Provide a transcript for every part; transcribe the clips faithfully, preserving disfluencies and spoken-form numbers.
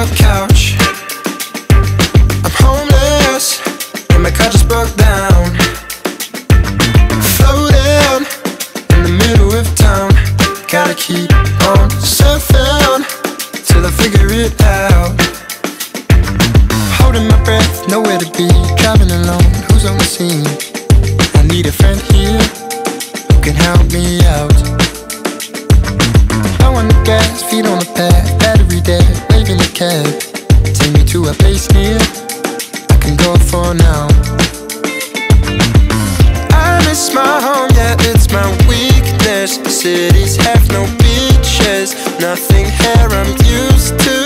your couch. I'm homeless, and my car just broke down. Floating in the middle of town. Gotta keep on surfing till I figure it out. Holding my breath, nowhere to be. Driving alone, who's on the scene? I need a friend here who can help me out. Low on the gas, feet on the pad, battery dead, waving the cab. Take me to a place near I can go for now. I miss my home, yeah, it's my weakness. Cities have no beaches, nothing here I'm used to.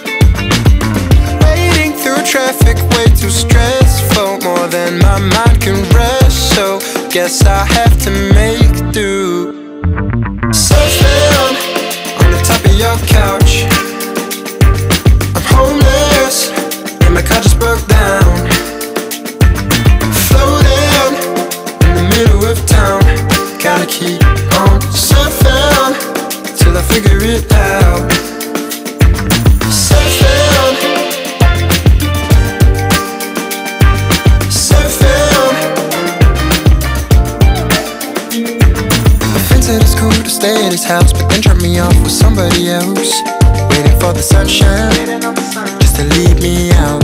Waiting through traffic, way too stressful, more than my mind can rest. So guess I have to make do. Surfing on the top of your couch. I'm homeless, and my car just broke down. Floating in the middle of town. Gotta keep on surfing till I figure it out. Surfing, surfing. My friend said it's cool to stay at his house, but then drop me off with somebody else. Waiting for the sunshine, just to leave me out.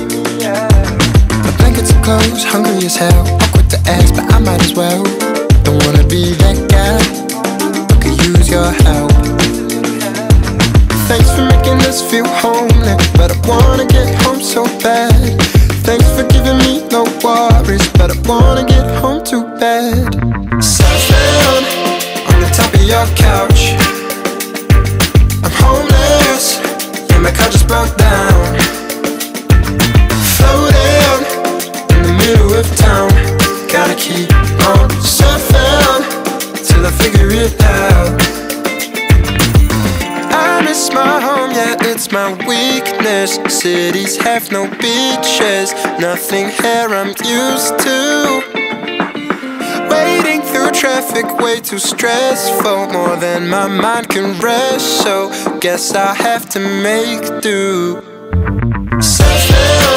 My blankets are closed, hungry as hell. Awkward to ask, but I might as well. Don't wanna be that guy, but could use your help. Thanks for making us feel homely, but I wanna get home so bad. Thanks for giving me no worries, but I wanna get home too bad. Surfing on the top of your couch. I'm homeless, and my car just broke down. Floating in the middle of town. Gotta keep on surfing till I figure it out. I miss my home, yeah, it's my weakness. Cities have no beaches, nothing here I'm used to. Waiting through traffic, way too stressful, more than my mind can rest. So guess I have to make do. Surfing